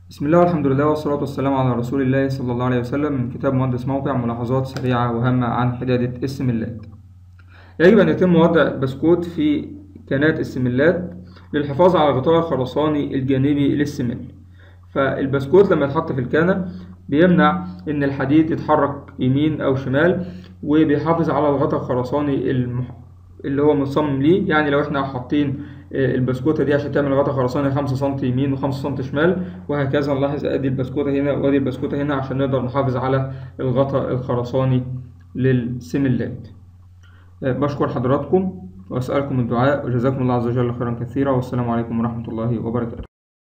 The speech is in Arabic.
بسم الله والحمد لله والصلاة والسلام على رسول الله صلى الله عليه وسلم من كتاب مهندس موقع ملاحظات سريعة وهامة عن حدادة السملات. يجب أن يتم وضع بسكوت في كانات السملات للحفاظ على الغطاء الخرساني الجانبي للسمل. فالبسكوت لما يتحط في الكانة بيمنع إن الحديد يتحرك يمين أو شمال، وبيحافظ على الغطاء الخرساني اللي هو مصمم ليه. يعني لو احنا حاطين البسكوتة دي عشان تعمل غطاء خرساني 5 سم يمين و5 سم شمال، وهكذا نلاحظ ادي البسكوتة هنا وادي البسكوتة هنا عشان نقدر نحافظ على الغطاء الخرساني للسملات. بشكر حضراتكم وأسألكم الدعاء، وجزاكم الله عز وجل خيرا كثيرا، والسلام عليكم ورحمة الله وبركاته.